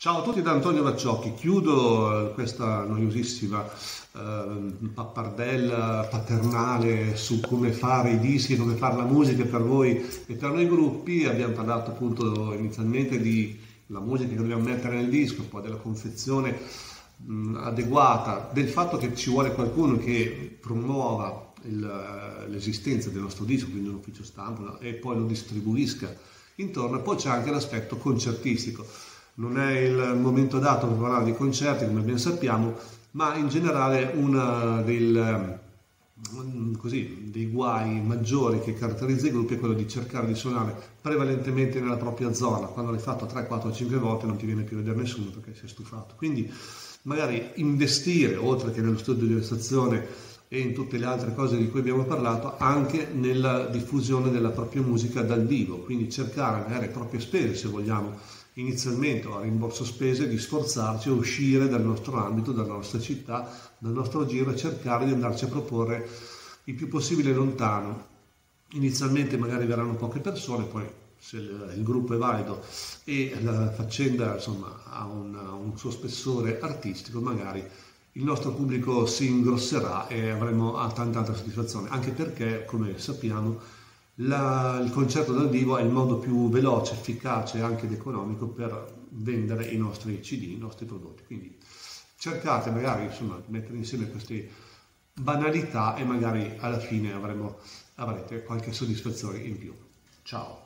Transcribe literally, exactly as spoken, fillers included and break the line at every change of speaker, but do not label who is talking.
Ciao a tutti da Antonio Vacciocchi, chiudo questa noiosissima eh, pappardella paternale su come fare i dischi, come fare la musica per voi e per noi gruppi. Abbiamo parlato appunto inizialmente di la musica che dobbiamo mettere nel disco, poi della confezione mh, adeguata, del fatto che ci vuole qualcuno che promuova il, l'esistenza del nostro disco, quindi un ufficio stampa, e poi lo distribuisca intorno. E poi c'è anche l'aspetto concertistico. Non è il momento adatto per parlare di concerti, come ben sappiamo, ma in generale uno dei guai maggiori che caratterizza i gruppi è quello di cercare di suonare prevalentemente nella propria zona. Quando l'hai fatto tre, quattro, cinque volte non ti viene più a vedere nessuno perché si è stufato. Quindi magari investire, oltre che nello studio di registrazione e in tutte le altre cose di cui abbiamo parlato, anche nella diffusione della propria musica dal vivo, quindi cercare magari a proprie spese, se vogliamo, inizialmente o a rimborso spese, di sforzarci a uscire dal nostro ambito, dalla nostra città, dal nostro giro e cercare di andarci a proporre il più possibile lontano. Inizialmente magari verranno poche persone, poi se il gruppo è valido e la faccenda insomma ha un, un suo spessore artistico, magari il nostro pubblico si ingrosserà e avremo tanta altra soddisfazione, anche perché, come sappiamo, La, il concerto dal vivo è il modo più veloce, efficace e anche ed economico per vendere i nostri C D, i nostri prodotti. Quindi cercate magari insomma di mettere insieme queste banalità e magari alla fine avremo, avrete qualche soddisfazione in più. Ciao!